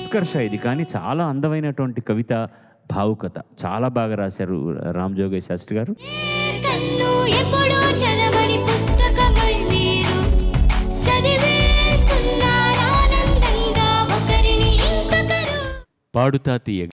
ఉత్కర్ష ఇది. కానీ చాలా అందమైనటువంటి కవిత, భావుకత. చాలా బాగా రాశారు రామ్ జోగయ్య శాస్త్రి గారు. కన్ను ఎప్పుడూ చదవని పుస్తకమై మీరు చదివేస్తున్నారానందంగా ఒకరిని ఇంకొకరు. పాడుతా తీయగా